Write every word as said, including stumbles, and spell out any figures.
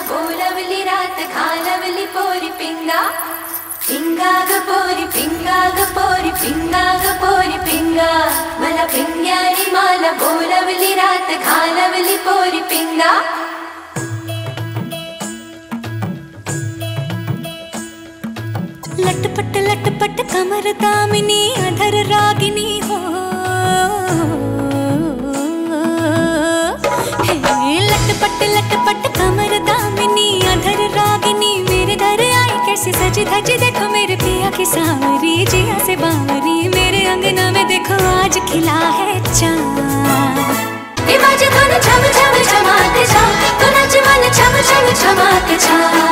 बोलवली रात घालवली पोरी पिंगा पिंगा ग पोरी पिंगा ग पोरी पिंगा ग पोरी पिंगा मला पिंग्यानी माला बोलवली रात घालवली पोरी पिंगा। लटपट लटपट कमर दामिनी अधर रागिनी हो, लटपट लटपट कमर दामिनी अधर रागिनी मेरे दर आई कैसे सजी धजी देखो मेरे पिया की सांवरी जिया से बावरी मेरे अंगना में देखो आज खिला है चाँद। छम छम छमाते छम तो नच मन छम छम छमाते छम।